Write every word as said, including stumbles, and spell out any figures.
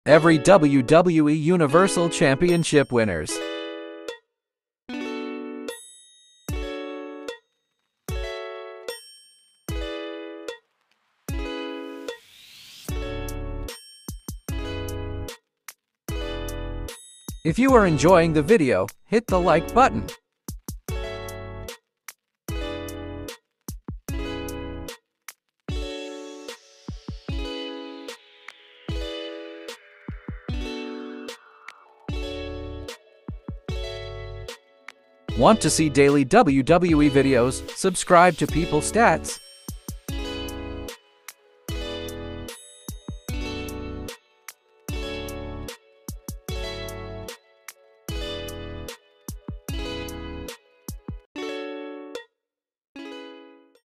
Every W W E Universal Championship winners. If you are enjoying the video, hit the like button. Want to see daily W W E videos? Subscribe to People Stats.